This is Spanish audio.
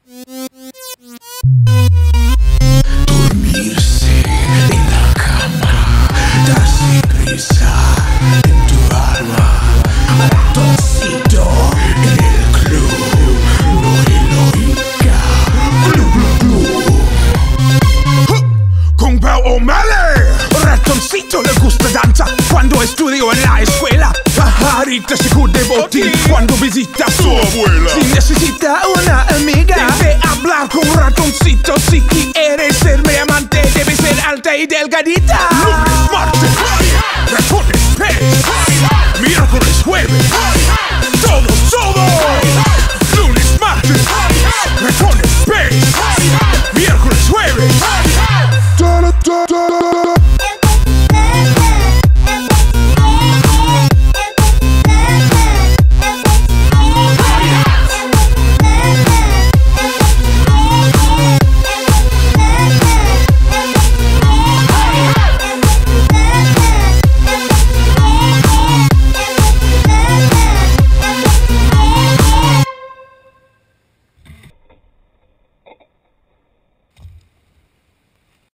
Dormirse en la cama, darse prisa en tu alma. Ratoncito en el club, no en oiga. Con Pau O'Malley. Ratoncito le gusta danza cuando estudio en la escuela. Pajarita se cubre botín cuando visita a su abuela. Si necesita una amiga, debe hablar con Ratoncito. Si quieres ser mi amante, debe ser alta y delgadita.